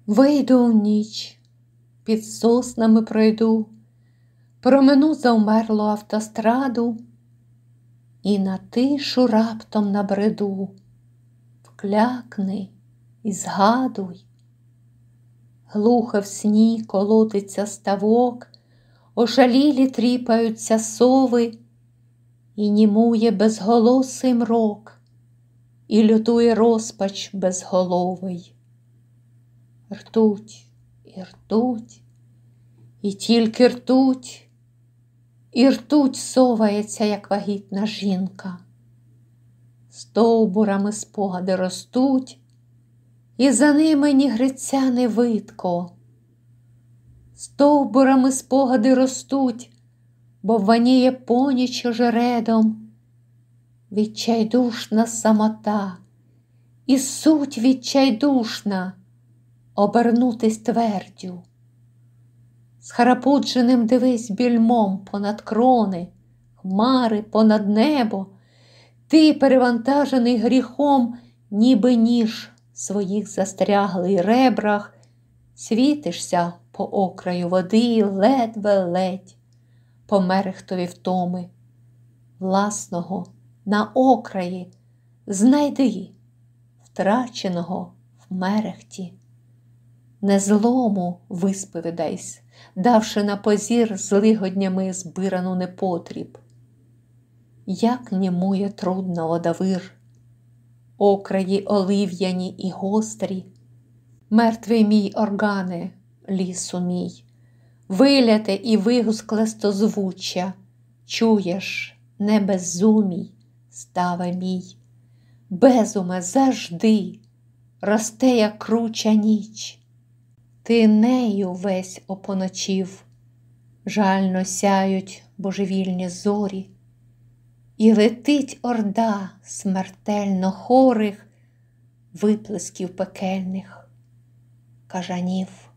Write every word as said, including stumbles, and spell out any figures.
Вийду в ніч, під соснами пройду, промину завмерлу автостраду і на тишу раптом набреду. Вклякни і згадуй. Глухо в сні колотиться ставок, ошалілі тріпаються сови, і німує безголосий мрок, і лютує розпач безголовий. Ртуть і ртуть, і тільки ртуть, і ртуть совається, як вагітна жінка. Стовбурами спогади ростуть, і за ними ні гриця, ні витко. Стовбурами спогади ростуть, бо ваніє поніч ожередом. Відчайдушна самота, і суть відчайдушна — обернутись твердю. Схарапудженим дивись більмом понад крони, хмари понад небо. Ти, перевантажений гріхом, ніби ніж в своїх застряглих ребрах, світишся по окраю води ледве-ледь, по мерехтові втоми. Власного на окраї знайди, втраченого в мерехті. Не злому висповідайсь, давши на позір злигоднями збирану непотріб. Як німує трудно одавир, окраї олив'яні і гострі. Мертвий мій органе, лісу мій, виляте і вигускле стозвуччя, чуєш, не безумій, ставе мій, безуме завжди, росте, як круча ніч. Ти нею весь опоночів, жально сяють божевільні зорі, і летить орда смертельно хорих виплесків пекельних кажанів.